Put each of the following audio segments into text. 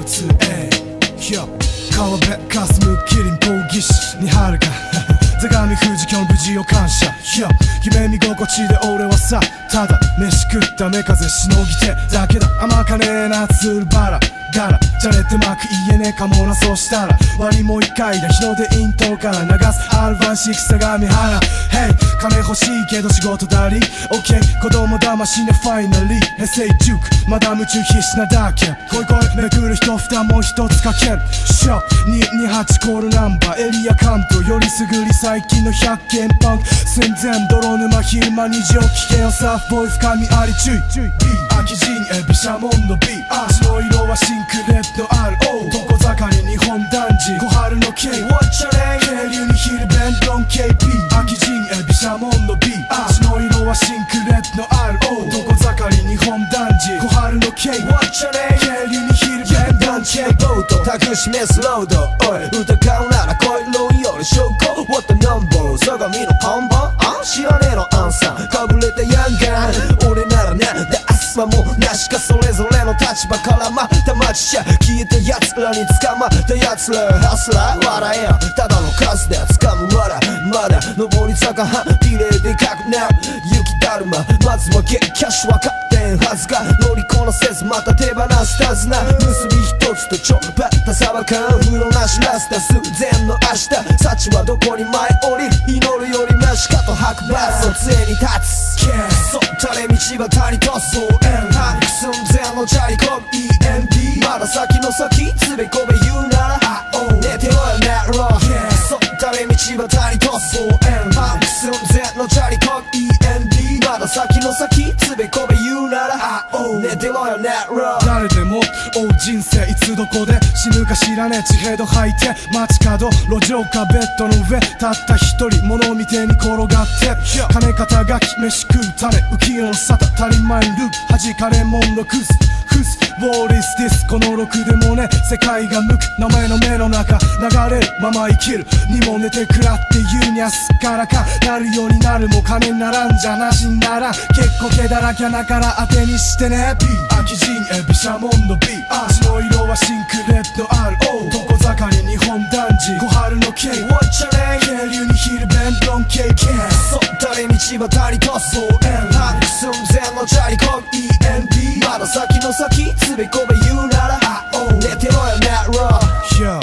2A 川辺かすむキリンポーギシに遥か座上富士今日無事を感謝夢見心地で俺はさただ飯食った目風しのぎてだけだ甘かねえなつるバラガラじゃれてまく言えねえかもなそうしたら割りもう一回だ日の出イントロから流すアルバンシック相模原 Hey 金欲しいけど仕事だり OK 子供騙しねファイナリー平成塾まだ夢中必死なだけ恋恋めくる人蓋もう一つかけるショ228コールナンバーエリア関東よりすぐり最近の100件パンク寸前泥沼昼間二条危険をサーフボーイ深みあり注意空き地にエビシャモンの B 足の色はシンクレッド RO 床盛り日本男児小春の K What's your name 渓流に昼弁ドン KP 空き地にエビシャモンの B 足の色はシンクレッド RO 床盛り日本男児小春の K What's your name 渓流に昼弁ドン KP ボートタクシメスロードおい疑うなら恋論より証拠 What the number 相模の看板知らねえのアンサーかぶれたヤンガン俺ならなんだ明日はもうなしかそれぞれの立場からまた待ちちゃ消えた奴らに捕まった奴らハスラー笑えやただの数で掴むわらまだ上り坂半比例でかくなる雪だるままずはゲッキャッシュ分かってんはずが乗りこなせずまた手放す手綱結び一つとちょっぱったサバ缶風呂なしラスタ寸前の明日幸はどこに舞い降り祈るよりマシかと吐くバスの杖に立つそう垂れ道ばりとそうハック寸前のチャリコブ END まだ先の先つべこべ言うなら寝てろよネロそう垂れ道ばりとそうハック寸前のチャリコブ END まだ先の先つべこべ言うなら寝てろよネロ誰でも追う人生いつどこで死ぬか知らねえ地平道吐いて街角路上かベッドの上たった一人物見てに転がって金肩書き飯食う種浮世の沙汰足りまいループ弾かれもんのクズフスウォーリスディスこのろくでもね世界が向く名前の目の中流れるまま生きるにも寝てくらって言うにゃすっからかなるようになるも金にならんじゃなしんなら結構毛だらけなから当てにしてね B 空き地にエビシャモンの B 足の色はシンクレッド RO 床盛り日本男児小春の K What's your name 渓流に昼弁ドン KK そう垂れ道ばりとそうハック寸前のチャリコブ END まだ先の先つべこべ言うなら寝てろよネロ Yo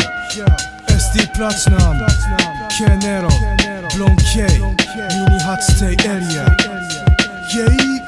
SD プラチナム K ネロブロン K 228 ステイエリア